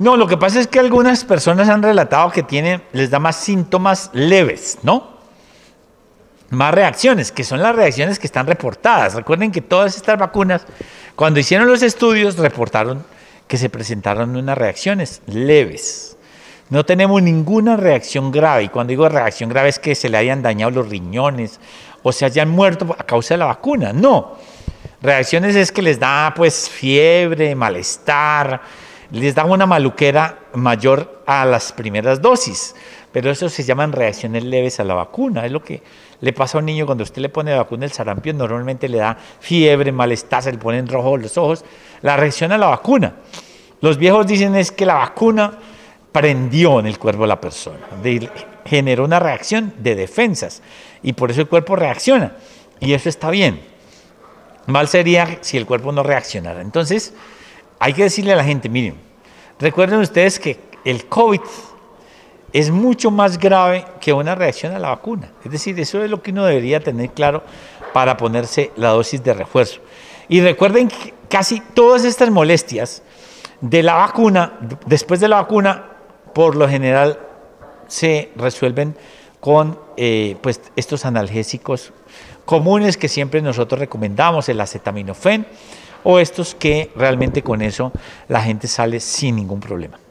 No, lo que pasa es que algunas personas han relatado que les da más síntomas leves, ¿no? Más reacciones, que son las reacciones que están reportadas. Recuerden que todas estas vacunas, cuando hicieron los estudios, reportaron que se presentaron unas reacciones leves. No tenemos ninguna reacción grave. Y cuando digo reacción grave es que se le hayan dañado los riñones o se hayan muerto a causa de la vacuna. No. Reacciones es que les da pues fiebre, malestar, les da una maluquera mayor a las primeras dosis. Pero eso se llaman reacciones leves a la vacuna. Es lo que le pasa a un niño cuando usted le pone la vacuna del sarampión. Normalmente le da fiebre, malestar, se le ponen rojos los ojos. La reacción a la vacuna. Los viejos dicen es que la vacuna prendió en el cuerpo de la persona. Generó una reacción de defensas. Y por eso el cuerpo reacciona. Y eso está bien. Mal sería si el cuerpo no reaccionara. Entonces, hay que decirle a la gente, miren, recuerden ustedes que el COVID es mucho más grave que una reacción a la vacuna. Es decir, eso es lo que uno debería tener claro para ponerse la dosis de refuerzo. Y recuerden que casi todas estas molestias de la vacuna, después de la vacuna, por lo general se resuelven con pues, estos analgésicos comunes que siempre nosotros recomendamos, el acetaminofén, o estos que realmente con eso la gente sale sin ningún problema.